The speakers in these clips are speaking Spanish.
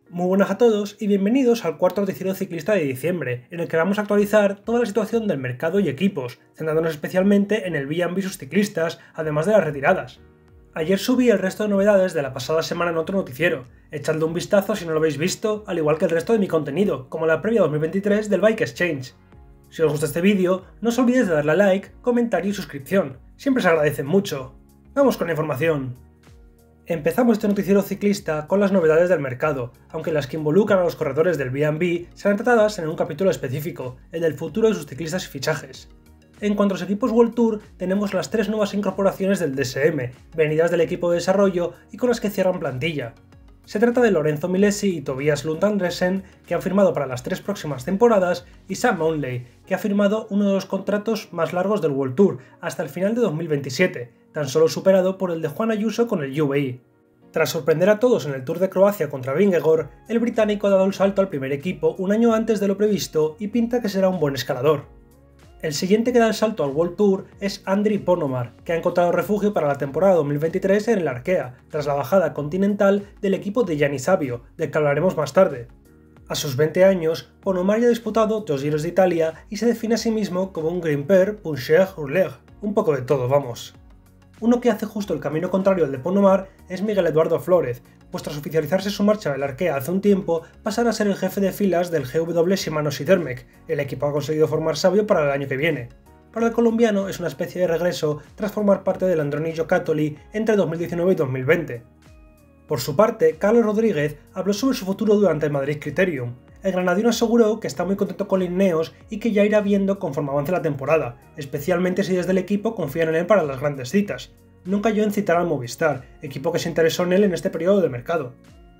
Muy buenas a todos y bienvenidos al cuarto noticiero ciclista de diciembre, en el que vamos a actualizar toda la situación del mercado y equipos, centrándonos especialmente en el B&B y sus ciclistas, además de las retiradas. Ayer subí el resto de novedades de la pasada semana en otro noticiero, echadle un vistazo si no lo habéis visto, al igual que el resto de mi contenido, como la previa 2023 del Bike Exchange. Si os gusta este vídeo, no os olvidéis de darle a like, comentario y suscripción, siempre se agradecen mucho. Vamos con la información. Empezamos este noticiero ciclista con las novedades del mercado, aunque las que involucran a los corredores del B&B serán tratadas en un capítulo específico, el del futuro de sus ciclistas y fichajes. En cuanto a los equipos World Tour, tenemos las tres nuevas incorporaciones del DSM, venidas del equipo de desarrollo y con las que cierran plantilla. Se trata de Lorenzo Milesi y Tobias Lund Andersen, que han firmado para las 3 próximas temporadas, y Sam Onley, que ha firmado uno de los contratos más largos del World Tour, hasta el final de 2027, tan solo superado por el de Juan Ayuso con el UAE. Tras sorprender a todos en el Tour de Croacia contra Vingegaard, el británico ha dado el salto al primer equipo un año antes de lo previsto y pinta que será un buen escalador. El siguiente que da el salto al World Tour es Andriy Ponomar, que ha encontrado refugio para la temporada 2023 en el Arkea, tras la bajada continental del equipo de Gianni Savio, del que hablaremos más tarde. A sus 20 años, Ponomar ya ha disputado 2 Giros de Italia y se define a sí mismo como un grimpeur, puncheur, hurler, un poco de todo, vamos. Uno que hace justo el camino contrario al de Ponomar es Miguel Eduardo Flórez, pues tras oficializarse su marcha del Arkea hace un tiempo, pasará a ser el jefe de filas del GW Shimano Sidermec, el equipo que ha conseguido formar Savio para el año que viene. Para el colombiano es una especie de regreso tras formar parte del Androni Giocattoli entre 2019 y 2020. Por su parte, Carlos Rodríguez habló sobre su futuro durante el Madrid Criterium. El granadino aseguró que está muy contento con Ineos y que ya irá viendo conforme avance la temporada, especialmente si desde el equipo confían en él para las grandes citas. No cayó en citar al Movistar, equipo que se interesó en él en este periodo de mercado.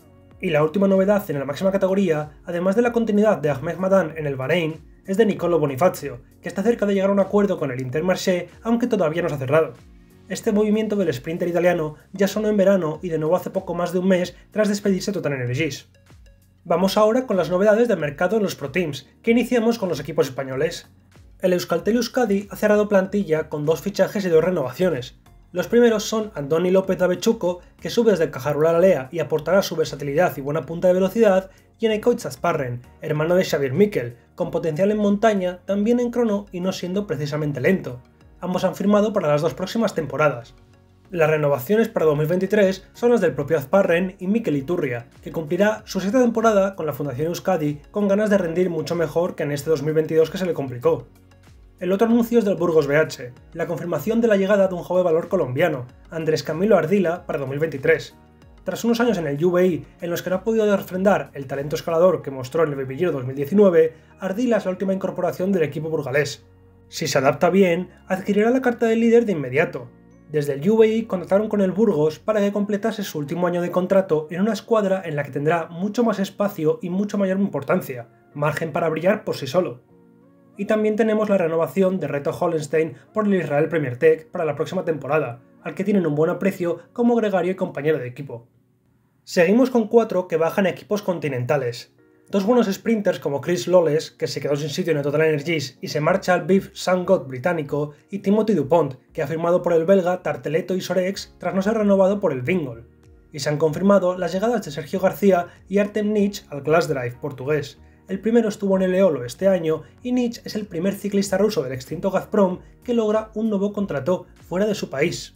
Y la última novedad en la máxima categoría, además de la continuidad de Ahmed Madan en el Bahrein, es de Nicolo Bonifacio, que está cerca de llegar a un acuerdo con el Intermarché, aunque todavía no se ha cerrado. Este movimiento del sprinter italiano ya sonó en verano y de nuevo hace poco más de un mes tras despedirse Total Energies. Vamos ahora con las novedades del mercado en los Pro Teams, que iniciamos con los equipos españoles. El Euskaltel Euskadi ha cerrado plantilla con 2 fichajes y 2 renovaciones. Los primeros son Andoni López Dabechuco, que sube desde el Cajarula Alea y aportará su versatilidad y buena punta de velocidad, y Eneco Zasparren, hermano de Xavier Miquel, con potencial en montaña, también en crono y no siendo precisamente lento. Ambos han firmado para las 2 próximas temporadas. Las renovaciones para 2023 son las del propio Azparren y Mikel Iturria, que cumplirá su 7ª temporada con la Fundación Euskadi con ganas de rendir mucho mejor que en este 2022 que se le complicó. El otro anuncio es del Burgos BH, la confirmación de la llegada de un joven valor colombiano, Andrés Camilo Ardila, para 2023. Tras unos años en el UAE en los que no ha podido refrendar el talento escalador que mostró en el Bebillero 2019, Ardila es la última incorporación del equipo burgalés. Si se adapta bien, adquirirá la carta de líder de inmediato. Desde el UAE contactaron con el Burgos para que completase su último año de contrato en una escuadra en la que tendrá mucho más espacio y mucho mayor importancia, margen para brillar por sí solo. Y también tenemos la renovación de Reto Hollenstein por el Israel Premier Tech para la próxima temporada, al que tienen un buen aprecio como gregario y compañero de equipo. Seguimos con 4 que bajan a equipos continentales. 2 buenos sprinters como Chris Lawless, que se quedó sin sitio en el Total Energies y se marcha al Biff Sangot británico, y Timothy Dupont, que ha firmado por el belga Tarteletto y Sorex tras no ser renovado por el Vingol. Y se han confirmado las llegadas de Sergio García y Artem Nitsch al Glassdrive portugués. El primero estuvo en el Eolo este año y Nitsch es el primer ciclista ruso del extinto Gazprom que logra un nuevo contrato fuera de su país.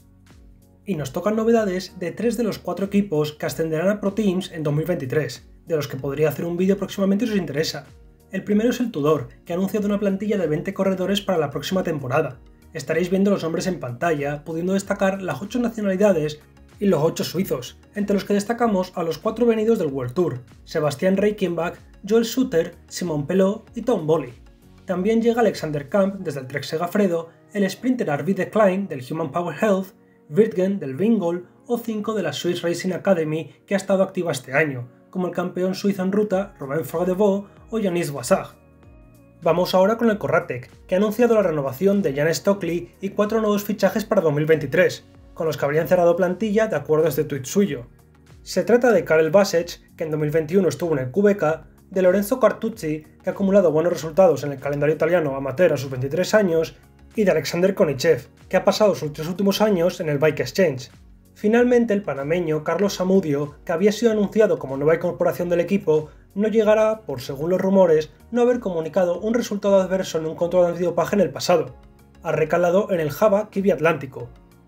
Y nos tocan novedades de 3 de los 4 equipos que ascenderán a Pro Teams en 2023, de los que podría hacer un vídeo próximamente si os interesa. El primero es el Tudor, que ha anunciado una plantilla de 20 corredores para la próxima temporada. Estaréis viendo los nombres en pantalla, pudiendo destacar las 8 nacionalidades y los 8 suizos, entre los que destacamos a los 4 venidos del World Tour, Sebastian Reichenbach, Joel Sutter, Simon Pelot y Tom Bolly. También llega Alexander Kamp desde el Trek Segafredo, el sprinter Arvid de Klein del Human Power Health, Wirtgen del Vingol o 5 de la Swiss Racing Academy que ha estado activa este año, como el campeón suizo en ruta Robin Froidevaux o Yanis Wassag. Vamos ahora con el Corratec, que ha anunciado la renovación de Jan Stockley y 4 nuevos fichajes para 2023, con los que habrían cerrado plantilla de acuerdo a este tuit suyo. Se trata de Karel Basech, que en 2021 estuvo en el QBK, de Lorenzo Cartucci, que ha acumulado buenos resultados en el calendario italiano amateur a sus 23 años, y de Alexander Konichev, que ha pasado sus 3 últimos años en el Bike Exchange. Finalmente, el panameño Carlos Samudio, que había sido anunciado como nueva incorporación del equipo, no llegará por, según los rumores, no haber comunicado un resultado adverso en un control antidopaje en el pasado. Ha recalado en el Java Kiwi Atlántico.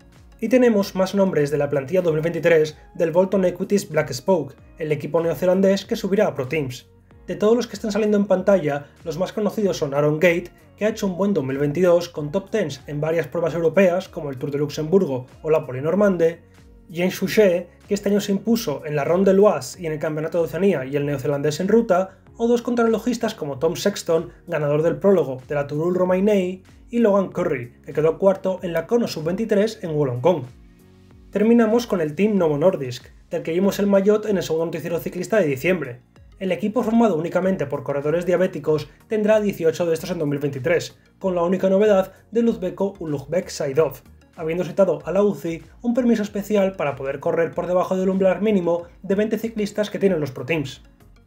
Y tenemos más nombres de la plantilla 2023 del Bolton Equities Black Spoke, el equipo neozelandés que subirá a Pro Teams. De todos los que están saliendo en pantalla, los más conocidos son Aaron Gate, que ha hecho un buen 2022 con top 10 en varias pruebas europeas como el Tour de Luxemburgo o la Polynormande, James Fouché, que este año se impuso en la Ronde de l'Oise y en el Campeonato de Oceanía y el neozelandés en ruta, o dos contrarrelojistas como Tom Sexton, ganador del prólogo de la Tour Romainey, y Logan Curry, que quedó cuarto en la Kono Sub-23 en Wollongong. Terminamos con el Team Novo Nordisk, del que vimos el maillot en el segundo noticiero ciclista de diciembre. El equipo, formado únicamente por corredores diabéticos, tendrá 18 de estos en 2023, con la única novedad del uzbeko Ulugbek Saidov, habiendo citado a la UCI un permiso especial para poder correr por debajo del umbral mínimo de 20 ciclistas que tienen los Pro Teams.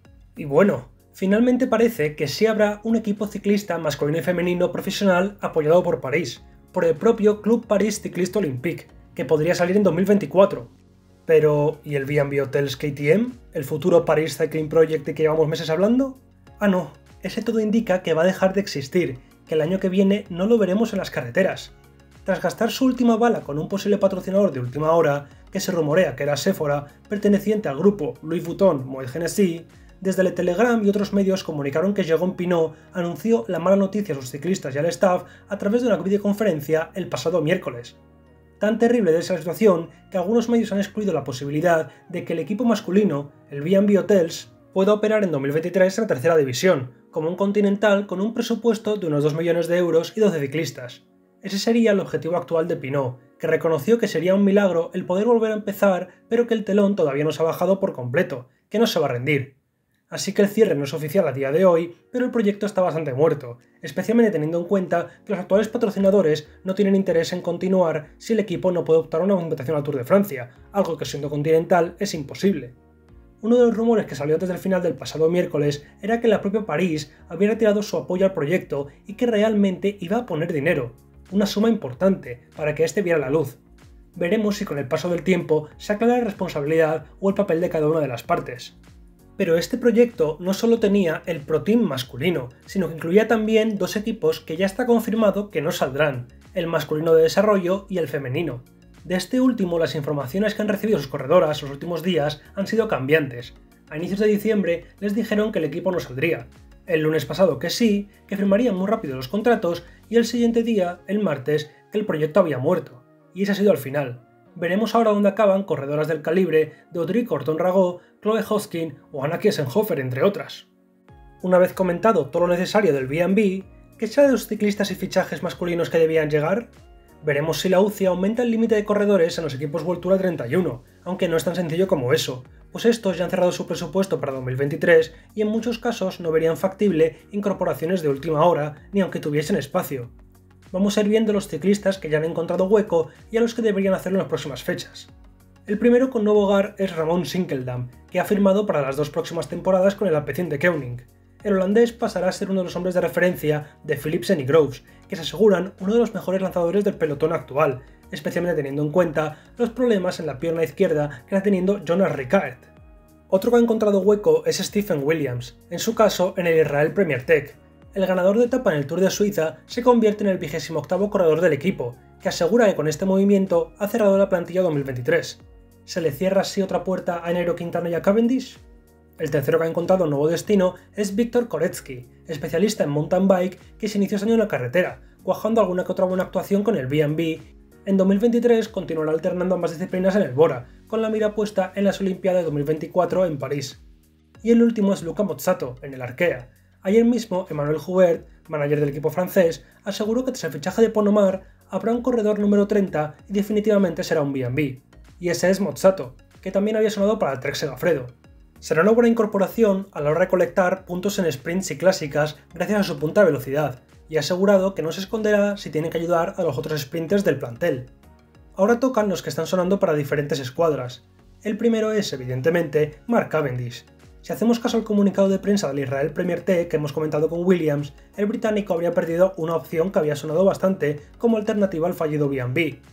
Y bueno, finalmente parece que sí habrá un equipo ciclista masculino y femenino profesional apoyado por París, por el propio Club Paris Cycliste Olympique, que podría salir en 2024. Pero, ¿y el B&B Hotels KTM? ¿El futuro Paris Cycling Project de que llevamos meses hablando? Ah no, ese todo indica que va a dejar de existir, que el año que viene no lo veremos en las carreteras. Tras gastar su última bala con un posible patrocinador de última hora, que se rumorea que era Sephora, perteneciente al grupo Louis Vuitton Moet Hennessy, desde Le Telegram y otros medios comunicaron que Jérôme Pinot anunció la mala noticia a sus ciclistas y al staff a través de una videoconferencia el pasado miércoles. Tan terrible de esa situación que algunos medios han excluido la posibilidad de que el equipo masculino, el B&B Hotels, pueda operar en 2023 en la tercera división, como un continental con un presupuesto de unos 2 millones de euros y 12 ciclistas. Ese sería el objetivo actual de Pinot, que reconoció que sería un milagro el poder volver a empezar, pero que el telón todavía no se ha bajado por completo, que no se va a rendir. Así que el cierre no es oficial a día de hoy, pero el proyecto está bastante muerto, especialmente teniendo en cuenta que los actuales patrocinadores no tienen interés en continuar si el equipo no puede optar a una invitación al Tour de Francia, algo que siendo continental es imposible. Uno de los rumores que salió antes del final del pasado miércoles era que la propia París había retirado su apoyo al proyecto y que realmente iba a poner dinero, una suma importante, para que este viera la luz. Veremos si con el paso del tiempo se aclara la responsabilidad o el papel de cada una de las partes. Pero este proyecto no solo tenía el Pro Team masculino, sino que incluía también dos equipos que ya está confirmado que no saldrán, el masculino de desarrollo y el femenino. De este último, las informaciones que han recibido sus corredoras los últimos días han sido cambiantes. A inicios de diciembre les dijeron que el equipo no saldría, el lunes pasado que sí, que firmarían muy rápido los contratos y el siguiente día, el martes, que el proyecto había muerto. Y ese ha sido el final. Veremos ahora dónde acaban corredoras del calibre de Audrey Corton-Ragot, Chloe Hoskin o Anna Kiesenhofer, entre otras. Una vez comentado todo lo necesario del B&B, ¿qué será de los ciclistas y fichajes masculinos que debían llegar? Veremos si la UCI aumenta el límite de corredores en los equipos World Tour a 31, aunque no es tan sencillo como eso, pues estos ya han cerrado su presupuesto para 2023 y en muchos casos no verían factible incorporaciones de última hora ni aunque tuviesen espacio. Vamos a ir viendo los ciclistas que ya han encontrado hueco y a los que deberían hacerlo en las próximas fechas. El primero con nuevo hogar es Ramon Sinkeldam, que ha firmado para las 2 próximas temporadas con el Alpecin de Koenig. El holandés pasará a ser uno de los hombres de referencia de Philipsen y Groves, que se aseguran uno de los mejores lanzadores del pelotón actual, especialmente teniendo en cuenta los problemas en la pierna izquierda que está teniendo Jonas Rickaert. Otro que ha encontrado hueco es Stephen Williams, en su caso en el Israel Premier Tech. El ganador de etapa en el Tour de Suiza se convierte en el 28º corredor del equipo, que asegura que con este movimiento ha cerrado la plantilla 2023. ¿Se le cierra así otra puerta a Nairo Quintana y a Cavendish? El tercero que ha encontrado un nuevo destino es Viktor Koretsky, especialista en mountain bike que se inició este año en la carretera, cuajando alguna que otra buena actuación con el B&B. En 2023 continuará alternando ambas disciplinas en el Bora, con la mira puesta en las Olimpiadas de 2024 en París. Y el último es Luca Mozzato, en el Arkea. Ayer mismo, Emmanuel Joubert, manager del equipo francés, aseguró que tras el fichaje de Ponomar habrá un corredor número 30 y definitivamente será un B&B. Y ese es Mozzato, que también había sonado para el Trek Segafredo. Será una buena incorporación a la hora de colectar puntos en sprints y clásicas gracias a su punta de velocidad, y ha asegurado que no se esconderá si tiene que ayudar a los otros sprinters del plantel. Ahora tocan los que están sonando para diferentes escuadras. El primero es, evidentemente, Mark Cavendish. Si hacemos caso al comunicado de prensa del Israel Premier Tech que hemos comentado con Williams, el británico habría perdido una opción que había sonado bastante como alternativa al fallido B&B.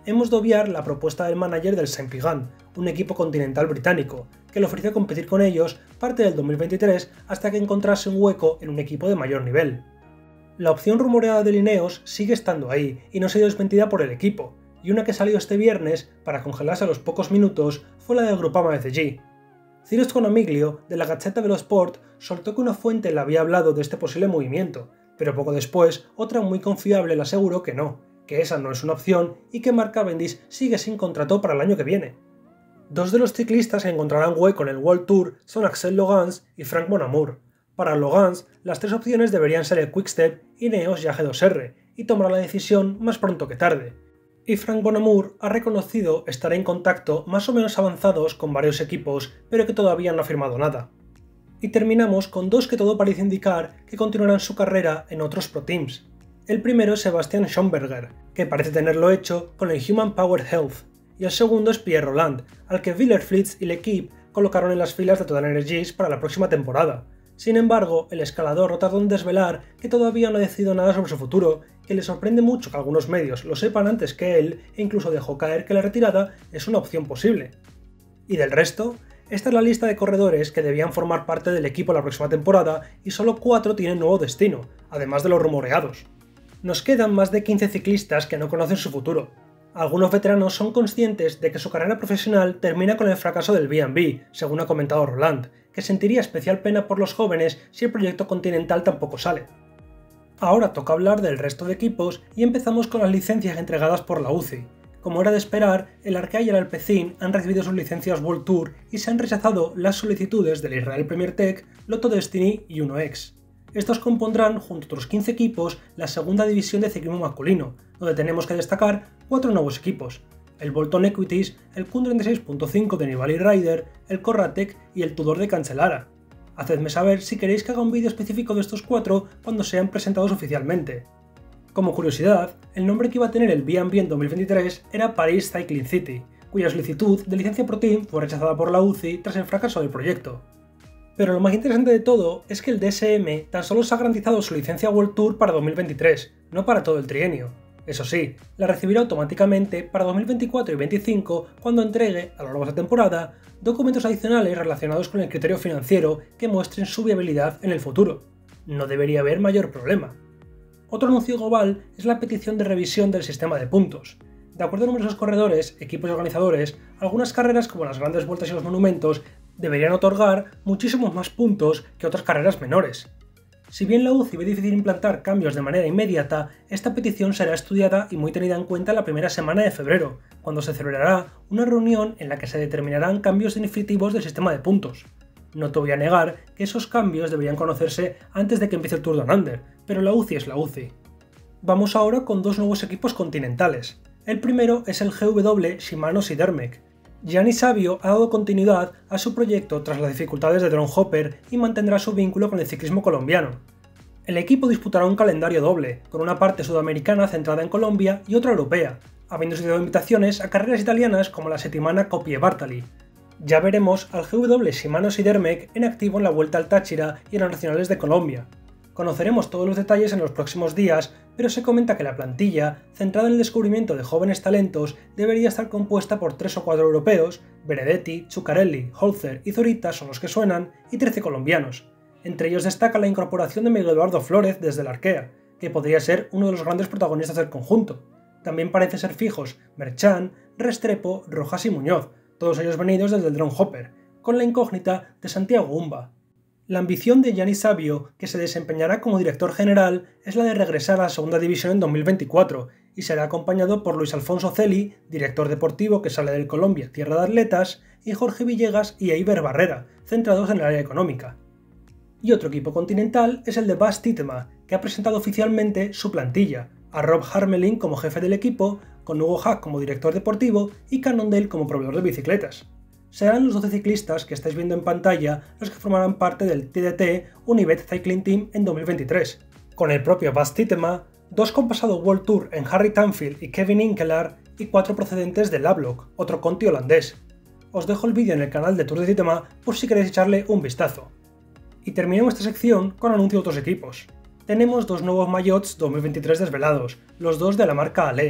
hemos de obviar la propuesta del manager del Saint-Pigant, un equipo continental británico, que le ofreció competir con ellos parte del 2023 hasta que encontrase un hueco en un equipo de mayor nivel. La opción rumoreada de Ineos sigue estando ahí y no ha sido desmentida por el equipo, y una que salió este viernes para congelarse a los pocos minutos fue la del Groupama FDJ. Ciro Sconamiglio, de la Gazzetta dello Sport, soltó que una fuente le había hablado de este posible movimiento, pero poco después otra muy confiable le aseguró que no, que esa no es una opción y que Mark Cavendish sigue sin contrato para el año que viene. Dos de los ciclistas que encontrarán hueco en el World Tour son Axel Logans y Frank Bonamour. Para Logans, las tres opciones deberían ser el Quickstep, Ineos y AG2R, y tomará la decisión más pronto que tarde. Y Frank Bonamour ha reconocido estar en contacto más o menos avanzados con varios equipos, pero que todavía no ha firmado nada. Y terminamos con dos que todo parece indicar que continuarán su carrera en otros Pro Teams. El primero es Sebastian Schonberger, que parece tenerlo hecho con el Human Power Health, y el segundo es Pierre Rolland, al que Wielerflits y l'Equipe colocaron en las filas de Total Energies para la próxima temporada. Sin embargo, el escalador no tardó en desvelar que todavía no ha decidido nada sobre su futuro, que le sorprende mucho que algunos medios lo sepan antes que él e incluso dejó caer que la retirada es una opción posible. ¿Y del resto? Esta es la lista de corredores que debían formar parte del equipo la próxima temporada y solo 4 tienen nuevo destino, además de los rumoreados. Nos quedan más de 15 ciclistas que no conocen su futuro. Algunos veteranos son conscientes de que su carrera profesional termina con el fracaso del B&B, según ha comentado Roland, que sentiría especial pena por los jóvenes si el proyecto continental tampoco sale. Ahora toca hablar del resto de equipos y empezamos con las licencias entregadas por la UCI. Como era de esperar, el Arkea y el Alpecin han recibido sus licencias World Tour y se han rechazado las solicitudes del Israel Premier Tech, Lotto Destiny y UNOX. Estos compondrán, junto a otros 15 equipos, la segunda división de ciclismo masculino, donde tenemos que destacar 4 nuevos equipos: el Bolton Equities, el Kun36.5 de Nibali Rider, el Corratec y el Tudor de Cancellara. Hacedme saber si queréis que haga un vídeo específico de estos 4 cuando sean presentados oficialmente. Como curiosidad, el nombre que iba a tener el B&B en 2023 era Paris Cycling City, cuya solicitud de licencia Pro Team fue rechazada por la UCI tras el fracaso del proyecto. Pero lo más interesante de todo es que el DSM tan solo se ha garantizado su licencia World Tour para 2023, no para todo el trienio. Eso sí, la recibirá automáticamente para 2024 y 2025 cuando entregue, a lo largo de la temporada, documentos adicionales relacionados con el criterio financiero que muestren su viabilidad en el futuro. No debería haber mayor problema. Otro anuncio global es la petición de revisión del sistema de puntos. De acuerdo a numerosos corredores, equipos y organizadores, algunas carreras como las grandes vueltas y los monumentos deberían otorgar muchísimos más puntos que otras carreras menores. Si bien la UCI ve difícil implantar cambios de manera inmediata, esta petición será estudiada y muy tenida en cuenta la primera semana de febrero, cuando se celebrará una reunión en la que se determinarán cambios definitivos del sistema de puntos. No te voy a negar que esos cambios deberían conocerse antes de que empiece el Tour Down Under, pero la UCI es la UCI. Vamos ahora con dos nuevos equipos continentales. El primero es el GW Shimano-Sidermec. Gianni Savio ha dado continuidad a su proyecto tras las dificultades de Drone Hopper y mantendrá su vínculo con el ciclismo colombiano. El equipo disputará un calendario doble, con una parte sudamericana centrada en Colombia y otra europea, habiendo sido invitaciones a carreras italianas como la Settimana Coppi e Bartali. Ya veremos al GW Shimano-Sidermec en activo en la Vuelta al Táchira y en las nacionales de Colombia. Conoceremos todos los detalles en los próximos días, pero se comenta que la plantilla, centrada en el descubrimiento de jóvenes talentos, debería estar compuesta por 3 o 4 europeos: Benedetti, Zuccarelli, Holzer y Zorita son los que suenan, y 13 colombianos. Entre ellos destaca la incorporación de Miguel Eduardo Flórez desde el Arkea, que podría ser uno de los grandes protagonistas del conjunto. También parece ser fijos Merchan, Restrepo, Rojas y Muñoz, todos ellos venidos desde el Drone Hopper, con la incógnita de Santiago Umba. La ambición de Gianni Savio, que se desempeñará como director general, es la de regresar a la segunda división en 2024 y será acompañado por Luis Alfonso Celi, director deportivo que sale del Colombia Tierra de Atletas, y Jorge Villegas y Eiber Barrera, centrados en el área económica. Y otro equipo continental es el de Bas Titema, que ha presentado oficialmente su plantilla, a Rob Harmelin como jefe del equipo, con Hugo Hack como director deportivo y Cannondale como proveedor de bicicletas. Serán los 12 ciclistas que estáis viendo en pantalla los que formarán parte del TDT Unibet Cycling Team en 2023, con el propio Bas Titema, 2 con pasado World Tour en Harry Tanfield y Kevin Inkelaar y 4 procedentes de Lablock, otro conti holandés. Os dejo el vídeo en el canal de Tour de Titema por si queréis echarle un vistazo. Y terminamos esta sección con anuncio de otros equipos. Tenemos 2 nuevos maillots 2023 desvelados, los 2 de la marca Ale.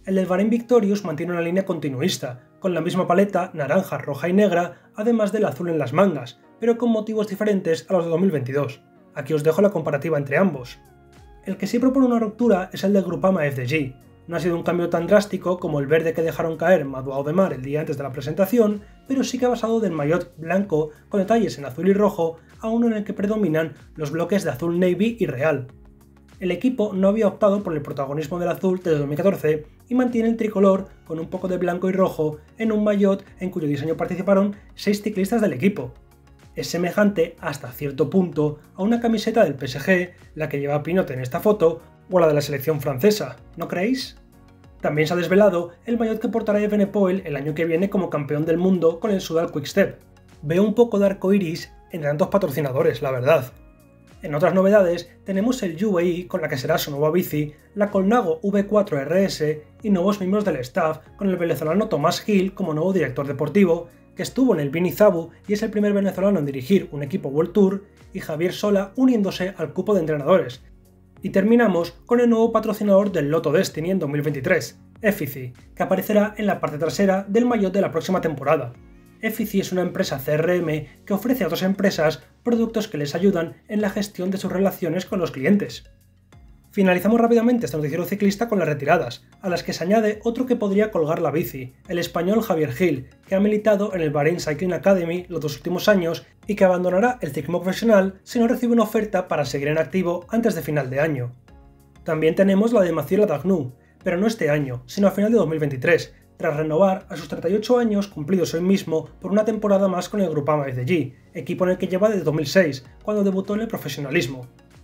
El del Bahrain Victorious mantiene una línea continuista, con la misma paleta naranja, roja y negra, además del azul en las mangas, pero con motivos diferentes a los de 2022. Aquí os dejo la comparativa entre ambos. El que sí propone una ruptura es el del Groupama FDG. No ha sido un cambio tan drástico como el verde que dejaron caer Madou de Mar el día antes de la presentación, pero sí que ha pasado del maillot blanco con detalles en azul y rojo a uno en el que predominan los bloques de azul navy y real. El equipo no había optado por el protagonismo del azul desde 2014 y mantiene el tricolor con un poco de blanco y rojo en un maillot en cuyo diseño participaron 6 ciclistas del equipo. Es semejante hasta cierto punto a una camiseta del PSG, la que lleva Pinot en esta foto, o la de la selección francesa, ¿no creéis? También se ha desvelado el maillot que portará Evenepoel el año que viene como campeón del mundo con el Soudal Quick-Step. Veo un poco de arco iris entre tantos patrocinadores, la verdad. En otras novedades tenemos el UAE con la que será su nueva bici, la Colnago V4 RS y nuevos miembros del staff con el venezolano Tomás Gil como nuevo director deportivo, que estuvo en el Bini Zabu y es el primer venezolano en dirigir un equipo World Tour, y Javier Sola uniéndose al cupo de entrenadores. Y terminamos con el nuevo patrocinador del Lotto Destiny en 2023, Effici, que aparecerá en la parte trasera del maillot de la próxima temporada. Effici es una empresa CRM que ofrece a otras empresas productos que les ayudan en la gestión de sus relaciones con los clientes. Finalizamos rápidamente este noticiero ciclista con las retiradas, a las que se añade otro que podría colgar la bici, el español Javier Gil, que ha militado en el Bahrain Cycling Academy los 2 últimos años y que abandonará el ciclismo profesional si no recibe una oferta para seguir en activo antes de final de año. También tenemos la de Mathieu Ladagnou, pero no este año, sino a final de 2023, tras renovar a sus 38 años cumplidos hoy mismo por una temporada más con el Groupama FDG, equipo en el que lleva desde 2006, cuando debutó en el profesionalismo.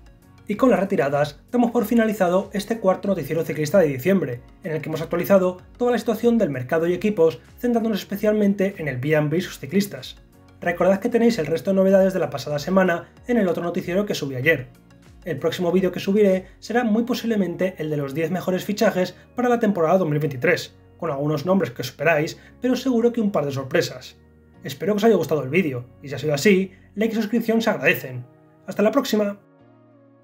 Y con las retiradas damos por finalizado este cuarto noticiero ciclista de diciembre, en el que hemos actualizado toda la situación del mercado y equipos, centrándonos especialmente en el B&B y sus ciclistas. Recordad que tenéis el resto de novedades de la pasada semana en el otro noticiero que subí ayer. El próximo vídeo que subiré será muy posiblemente el de los 10 mejores fichajes para la temporada 2023, con algunos nombres que os esperáis, pero seguro que un par de sorpresas. Espero que os haya gustado el vídeo, y si ha sido así, like y suscripción se agradecen. ¡Hasta la próxima!